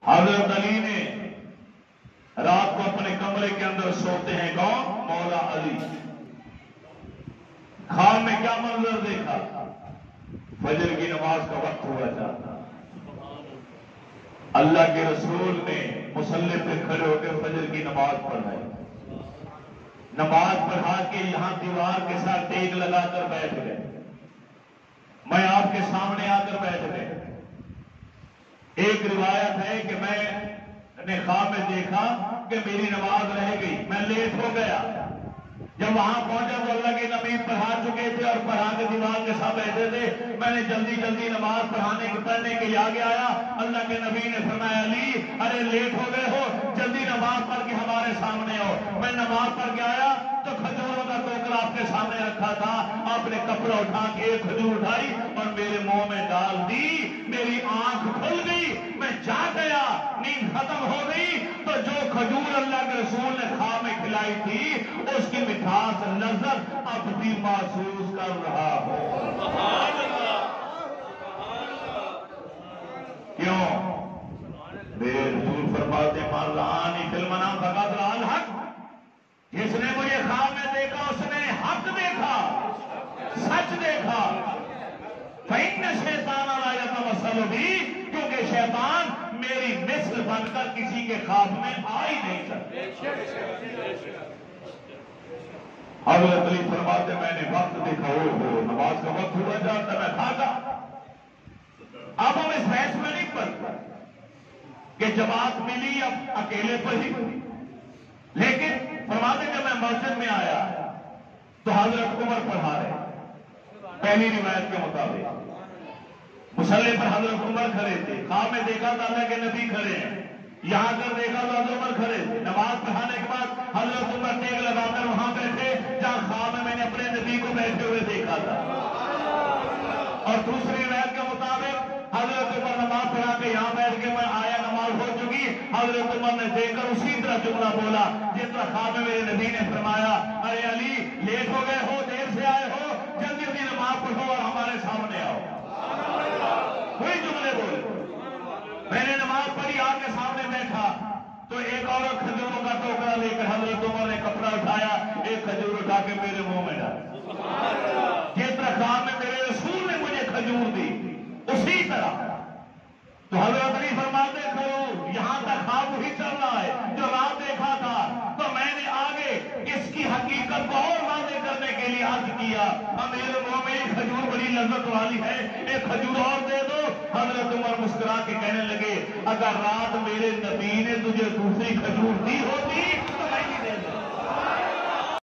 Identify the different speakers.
Speaker 1: حضرت علی نے رات کو اپنے کمرے کے اندر سوتے ہیں، کون؟ مولا علی۔ خواب میں کیا منظر دیکھا؟ فجر کی نماز کا وقت ہوا جاتا، اللہ کے رسول نے مصلی پہ کھڑے ہو کے فجر کی نماز پڑھائی۔ نماز پڑھا کے یہاں دیوار کے ساتھ ٹیک لگا کر بیٹھ گئے، میں آپ کے سامنے آ کر بیٹھ گئے۔ ایک روایت ہے کہ میں نے خواب میں دیکھا کہ میری نماز رہ گئی، میں لیٹ ہو گیا۔ جب وہاں پہنچا تو اللہ کے نبی پڑھا چکے تھے اور پڑھا کے دیوار کے ساتھ بیٹھے تھے۔ میں نے جلدی جلدی نماز پڑھنے کے لیے آگے آیا۔ اللہ کے نبی نے فرمایا علی ارے لیٹ ہو گئے ہو، جلدی نماز پڑھ کے ہمارے سامنے ہو۔ میں نماز پڑھ کے آیا تو کھجوروں کا ٹوکرا آپ کے سامنے رکھا تھا، آپ نے کپڑا اٹھا کے ایک کھجور اٹھائی اور میرے منہ میں ڈال دی، میری آنکھ کھل گئی، میں جاگ گیا، نیند ختم ہو گئی۔ تو جو کھجور اللہ کے رسول نے خواب میں کھلائی تھی اس کی مٹھاس لذت اب بھی محسوس کر رہا ہوں۔ کیوں؟ میرے رسول فرماتے من رآنی فی المنام فقد رأى الحق، جس نے مجھے خواب میں دیکھا اس نے حق دیکھا، سچ دیکھا۔ فإن الشیطان لا یتمثل بی، کیونکہ شیطان میری مثل بن کر کسی کے خواب میں آ ہی نہیں سکتا۔ حضرت علی فرماتے میں نے وقت دیکھا، ہو نماز کا وقت ہوا جاتا، میں کھاتا۔ اب ہم اس بحث میں نہیں پڑھتے کہ جماعت ملی اب اکیلے پڑھی، لیکن فرماتے کہ میں مسجد میں آیا تو حضرت عمر پڑھا رہے، پہلی روایت کے مطابق مصلی پر حضرت عمر کھڑے تھے۔ خواب میں دیکھا تو اللہ کے نبی کھڑے ہیں، یہاں کر دیکھا تو حضرت عمر کھڑے تھے۔ نماز پڑھانے کے بعد حضرت عمر ٹیک لگا کر وہاں بیٹھے جہاں خواب میں نے اپنے نبی کو بیٹھے ہوئے دیکھا تھا۔ اور دوسری روایت کے مطابق حضرت عمر نماز پڑھا کے یہاں بیٹھ کے میں آیا، نماز ہو چکی، حضرت عمر نے دیکھ کر اسی طرح جملہ بولا جس طرح خواب میں میرے نبی نے فرمایا ارے علی لیٹ ہو گئے ہو، دیر سے آئے ہو، جلدی جلدی نماز پڑھو اور ہمارے سامنے آؤ۔ وہی جملے بولے۔ میں نے نماز پڑھی، آ کے سامنے بیٹھا تو ایک عورت کھجوروں کا ٹوکرا لے کر حضرت عمر نے کپڑا اٹھایا، ایک کھجور اٹھا کے میرے منہ میں ڈالا۔ جس طرح خواب میں میرے رسول نے مجھے کھجور دی اسی طرح۔ تو حضرت علی فرماتے کرو یہاں تک خواب وہی چل رہا ہے جو رات دیکھا تھا۔ تو میں نے آگے اس کی حقیقت کو اور واضح کرنے کے لیے عرض کیا امیر المومنین کھجور بڑی لذت والی ہے، ایک کھجور اور دے دو۔ حضرت عمر مسکرا کے کہنے لگے اگر رات میرے نبی نے تجھے دوسری کھجور دی